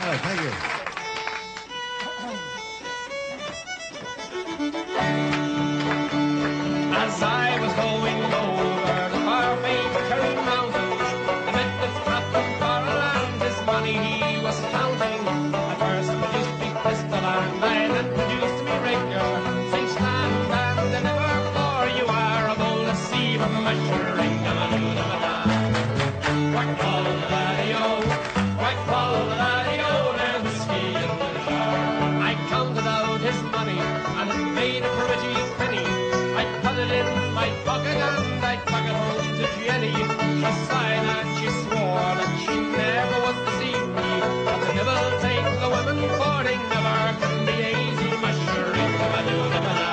right, thank you. As I was going over the far-famed Kerry Mountains, I met with Captain Farrell and his money he was counting. At first produced me pistol and then introduced me rapier. Say stand and deliver, for you are a bowl of sea from measuring da-ma-doo-da-ma-da. Whack ball the laddie-o, whack ball the laddie-o, there's whiskey in the jar. I counted out his money and it made a pretty penny. I put it in my pocket and I took it home to Jenny. She sighed and she swore that she never would deceive me, but the devil take the women, for they never can be easy mushering da-ma-doo-da-ma-da.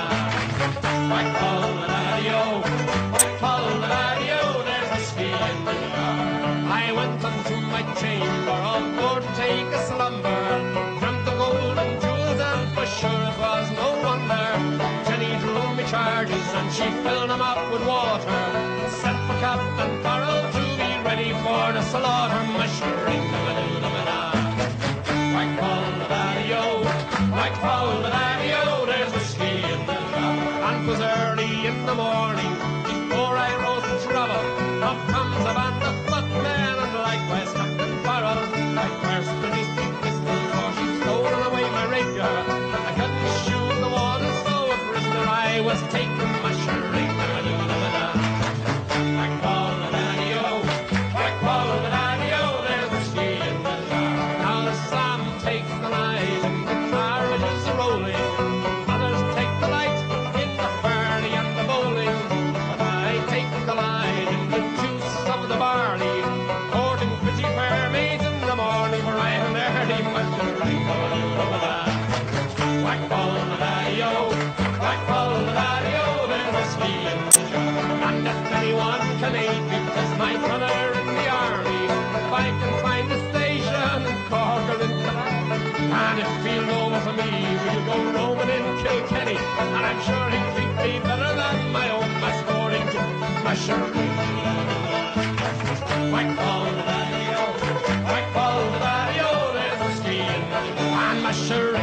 Whack ball the laddie-o, whack ball the laddie-o, there's whiskey in the jar. I went unto my chamber on board to take a slumber, dreamt of gold and jewels and for sure it was no wonder. Jenny drew me charges and she filled them up with water, sent for Captain Farrell to be ready for the slaughter. Mushering da-ma-doo-da-ma-da. Whack ball the laddie-o, whack ball the laddie-o, there's whiskey in the jar. And 'twas early in the morning before I rose to travel, up comes a band of footmen and likewise Captain Farrell. I first released me pistol, for she'd stolen away my rapier. I couldn't shoot the water, so a prisoner I was taken. Mushering da-ma-doo-da-ma-da. Whack ball the laddie-o, whack ball the laddie-o, there's whiskey in the jar. Now the Sam takes the night and the carriages are rolling, others take the light in the ferny and the bowling, but I take the light in the juice of the barley, courting pretty fair maids in the morning, for I am early. Mushering da-ma-doo-da-ma-da. Whack ball the laddie-o, whack ball the laddie-o, there's whiskey in the jar. And if anyone can aid me, 'tis my brother in the army, if I can find a station in Cork or in Killarney. And if he'll know for me, we'll go roaming in Kilkenny, and I'm sure he'll treat me better than my own sporting to Mushering. Whack ball the laddie-o, whack ball the laddie-o, there's whiskey in the jar. And Mushering.